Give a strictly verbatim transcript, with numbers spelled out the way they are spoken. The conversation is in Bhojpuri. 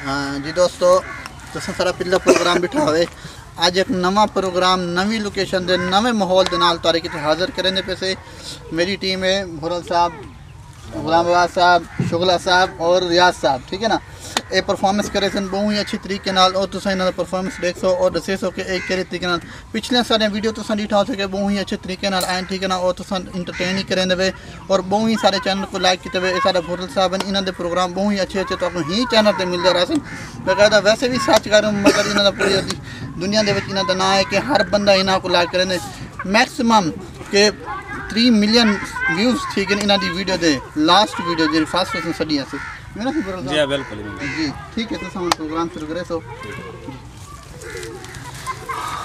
हाँ जी दोस्तों, तुसां सारा पिछला प्रोग्राम बिठा हुए अज एक नवा प्रोग्राम नवी लोकेशन दे नवे माहौल दे नाल तारीख इत्थे हाज़र करने पैसे। मेरी टीम है भुरल साहब, गुलाम साहब, शुगला साहब और रियाज साहब, ठीक है ना। ये परफॉर्मेंस करे सन बहुत ही अच्छी तरीके नाल और तुसां इन्हां दा परफॉर्मेंस देख सो और दसे सो कि एक केरे तरीके नाल पिछले सारे वीडियो तुसां दिखा सके बहुत ही अच्छे तरीके नाल आए, ठीक है ना। और तुसां इंटरटेन ही करें देवे और बहुत ही सारे चैनल को लाइक किते हुए सारे भुरल साहब इन्हां दे प्रोग्राम बहुत ही अच्छे अच्छे तो ही चैनल पर मिलते रहसन। बकायदा वैसे भी सर्च करूँ मगर इन्हां दा पूरी दुनिया दे विच इन्हां दा नाम है कि हर बंदा इन्हां को लाइक करे मैक्सिमम के थ्री मिलियन व्यूज़, ठीक है इन्हां दी वीडियो दे लास्ट वीडियो जी फर्स्ट तुसां सड़ी है मेरा जी बिल्कुल जी, ठीक है। तो प्रोग्राम शुरू करे सो